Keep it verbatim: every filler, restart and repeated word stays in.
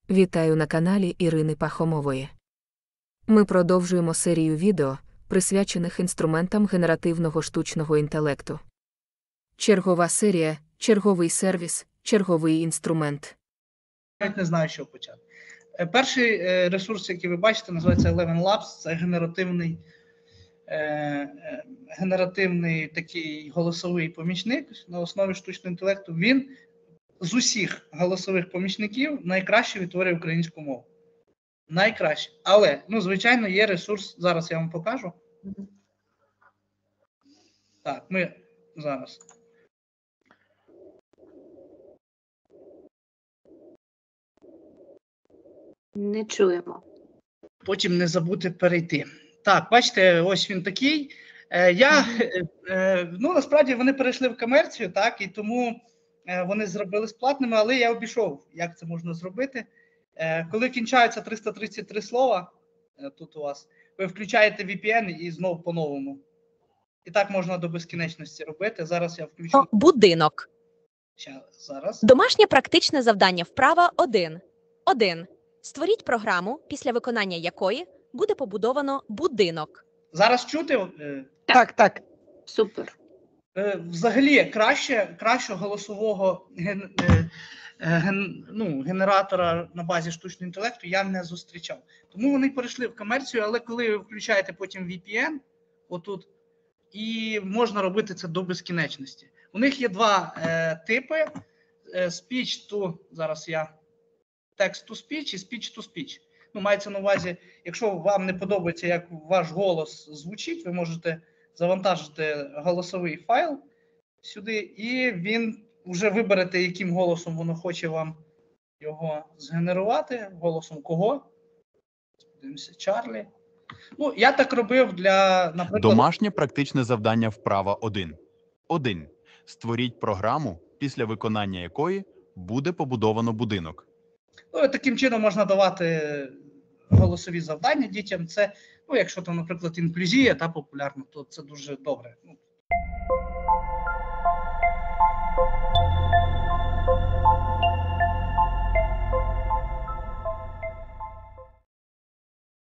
Вітаю на каналі Ірини Пахомової. Ми продовжуємо серію відео, присвячених інструментам генеративного штучного інтелекту. Чергова серія, черговий сервіс, черговий інструмент. Навіть не знаю, що почати. Перший ресурс, який ви бачите, називається Eleven Labs. Це генеративний, е, генеративний такий голосовий помічник на основі штучного інтелекту. Він з усіх голосових помічників найкраще відтворює українську мову. Найкраще. Але, ну, звичайно, є ресурс, зараз я вам покажу. Так, ми зараз. Не чуємо. Потім не забути перейти. Так, бачите, ось він такий. Е, я, е, ну, насправді, вони перейшли в комерцію, так, і тому е, вони зробили сплатними, але я обійшов, як це можна зробити. Е, коли кінчаються триста тридцять три слова, е, тут у вас, ви включаєте ві пі ен і знову по-новому. І так можна до безкінечності робити. Зараз я включу. О, будинок. Ща, зараз. Домашнє практичне завдання вправа один. один. Створіть програму, після виконання якої буде побудовано будинок. Зараз чути? Е, Так, так. Супер. Е, Взагалі, краще, кращого голосового ген, е, ген, ну, генератора на базі штучного інтелекту я не зустрічав. Тому вони перейшли в комерцію, але коли ви включаєте потім ві пі ен, отут, і можна робити це до безкінечності. У них є два е, типи. Е, speech to, зараз я, text to speech і speech to speech. Ну, мається на увазі, якщо вам не подобається, як ваш голос звучить, ви можете завантажити голосовий файл сюди, і він вже виберете, яким голосом воно хоче вам його згенерувати. Голосом кого? Дивимося, Чарлі. Ну, я так робив для, наприклад... Домашнє практичне завдання вправа один. один. Створіть програму, після виконання якої буде побудовано будинок. Ну, таким чином можна давати голосові завдання дітям. Це, ну, якщо там, наприклад, інклюзія та популярна, то це дуже добре. Ну,